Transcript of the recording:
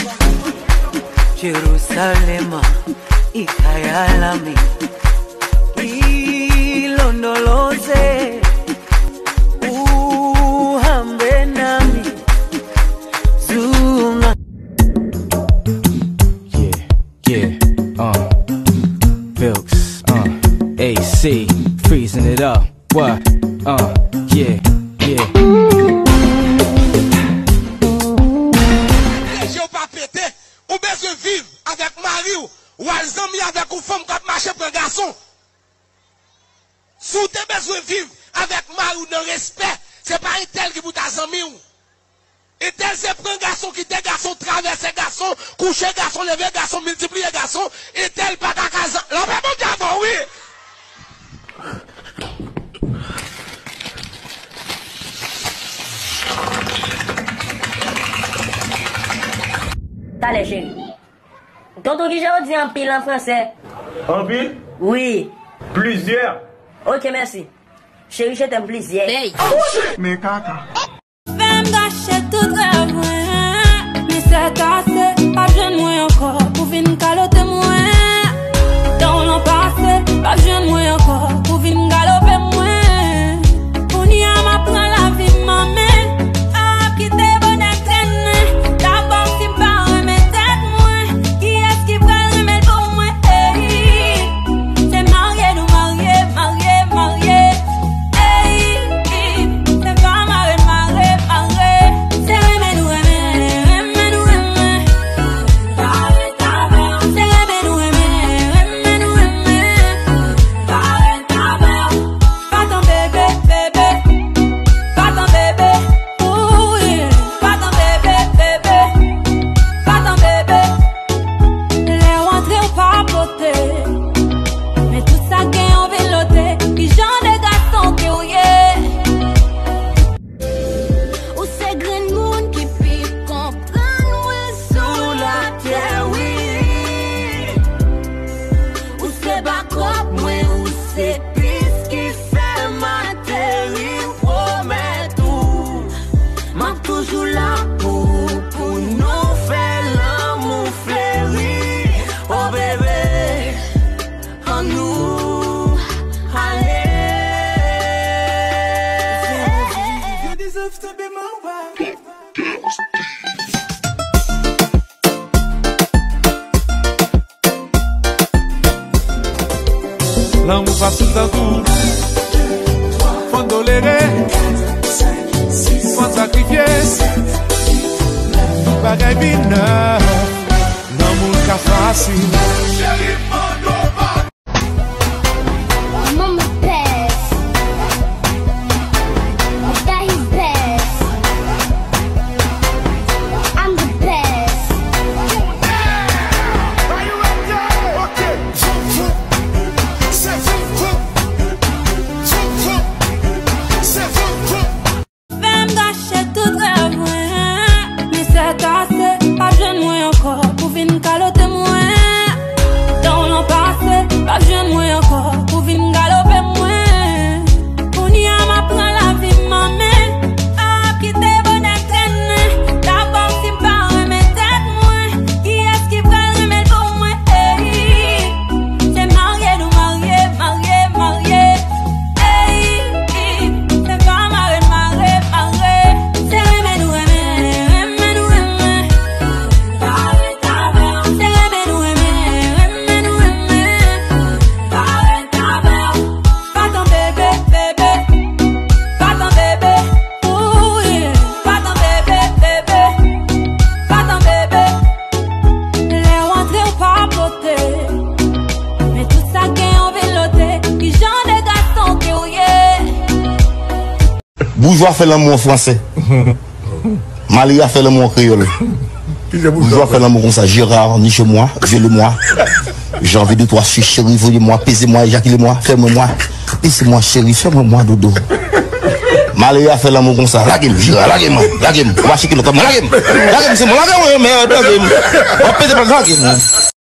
Jerusalema ikhaya lami ilondoloze uhambe nami zunga. Vilks, AC, freezing it up. What? Yeah. J'ai pas pété, ou besoin vivre avec mari ou alzami avec une femme qui marche pour un garçon. Si tu as besoin vivre avec mari ou dans respect, c'est pas un tel qui vous t'a zami ou. Et tel c'est prendre un garçon qui t'est garçon, traverser garçon, coucher garçon, lever garçon, multiplier garçon, et tel pas ta casa. Là, mais mon diable, oui. Allez, chérie. Tonton Guichard dit en pile en français. En pile? Oui. Plusieurs. Ok, merci. Chérie, je t'aime plusieurs. Hey. Mais caca. Fais me gâcher tout rêve, mais c'est assez. Pas besoin de moi encore pour venir caloter moi. Dans l'an passé, pas besoin de moi encore pour venir galoper moi. On y a m'apprend la vie, maman. Ah, qui t'es bonne à traîner. D'abord, si pas remettre tête moi. Qui est-ce qui va remettre pour moi? Hey, c'est marié, nous marié. Hey, c'est pas marié. C'est remé, nous remé. C'est remé, nous remé. Pas ton bébé. Pas ton bébé. Oui. Pas ton bébé. Pas ton bébé. Les rentrées ou pas poter. Mais tout ça gagne en véloté. Puis j'en ai garçons qui ouillent. Ou c'est Green Moon qui pique comprendre où sous la terre, oui. Ou c'est Backup, moi, ou c'est Peace qui fait ma terre, il promet tout. M'a toujours là pour nous faire l'amour fleuri. Oh bébé, en nous, allez. You deserve to be my wife. L'amour facile d'un coup, faut tolérer, faut sacrifier, bagaille bina, l'amour qu'a facile. Mama best. Daddy's best. I'm the best. Fais me gâcher tout rêve, mais c'est assez. Pas besoin de moi encore pour venir caloter moi. Dans l'an passé, pas besoin de moi encore pour venir galoper moi. On y a m'apprend la vie, maman. Ah, qui t'es bonne à traîner. D'abord, si pas remettre tête moi. Qui est-ce qui va remettre pour moi? Hey, c'est marié, nous marié. Hey, c'est pas marié. C'est remé, nous remé. C'est remé, nous remé. Pas ton bébé. Pas ton bébé. Oui. Pas ton bébé. Pas ton bébé. Les rentrées ou pas poter. Mais tout ça gagne en véloté. Puis j'en ai garçons qui ouillent. Bourgeois fait l'amour en français. Malia fait l'amour en créole. Bourgeois fait l'amour comme ça. Gérard, ni chez moi, viole-moi. J'ai envie de toi, je suis chéri, voyez-moi, paisez-moi, éjaculez-moi, fais-moi. Paisez-moi, chéri, fais-moi dodo. Malia fait l'amour comme ça. Laguez-moi, Gérard, laguez-moi. On va chiquer le comme laguez-moi. Laguez-moi, c'est moi, laguez-moi, mais laguez-moi. On va payer pas laguez-moi.